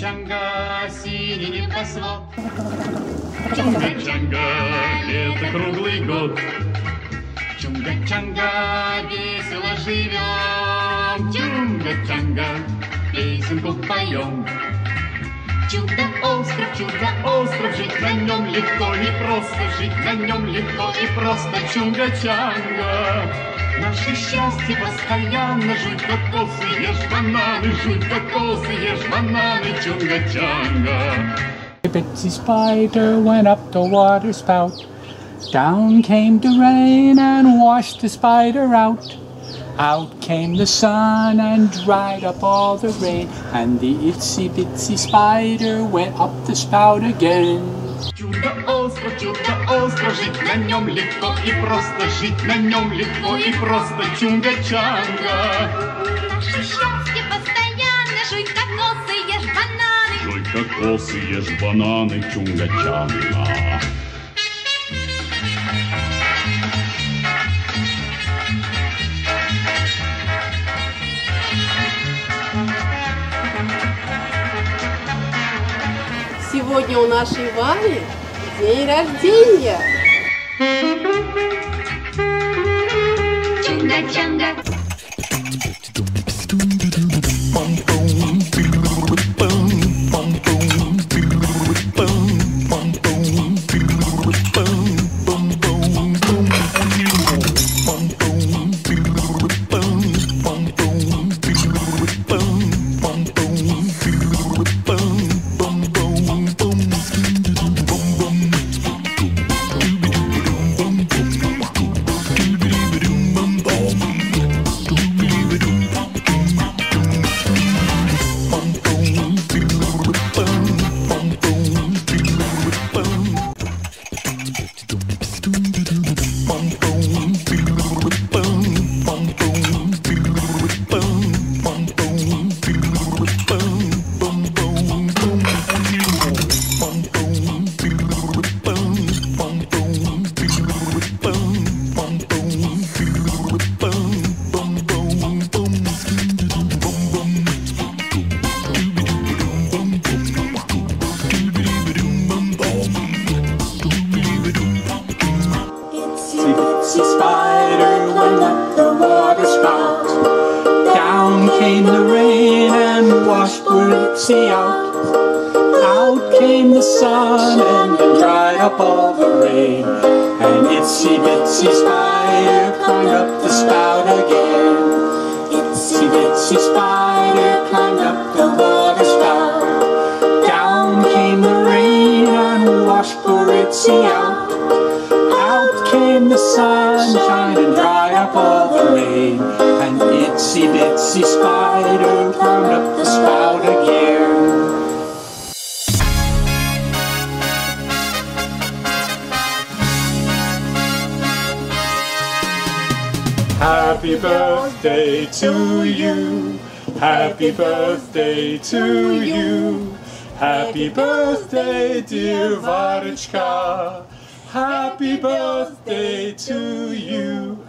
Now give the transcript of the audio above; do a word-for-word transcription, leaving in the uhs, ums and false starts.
Чунга-чанга, синий небосвод. Чунга-чанга, лето круглый год. Чунга-чанга, весело живем. Чунга-чанга, песенку поем. Чудо-остров, чудо-остров, жить на нем легко и просто, жить на нем легко и просто. Чунга-чанга, наше счастье постоянно. Жуй кокосы, ешь бананы, жуй кокосы, ешь бананы. Чунга-чанга. Bitsy Spider went up the water spout. Down came the rain and washed the spider out. Out came the sun and dried up all the rain. And the itsy bitsy spider went up the spout again. Чудо-остров, чудо-остров, жить на нем легко и просто, жить на нем легко и просто. Чунга-чанга. Наше счастье постоянно. Жуй кокосы, ешь бананы. Жуй кокосы, ешь бананы. Чунга-чанга. Сегодня у нашей Вали день рождения. Чунга-чанга. Itsy spider went up the water spout. Down came the rain and washed poor Itsy out. Out came the sun and dried up all the rain. And itsy bitsy spider climbed up the spout again. Itsy bitsy spider climbed up the water spout. Down came the rain and washed poor Itsy out. Out came the sunshine and dried up all the rain. And itsy bitsy spider climbed up the spout again. Happy birthday to you. Happy birthday to you. Happy birthday, dear Varechka. Happy birthday to you.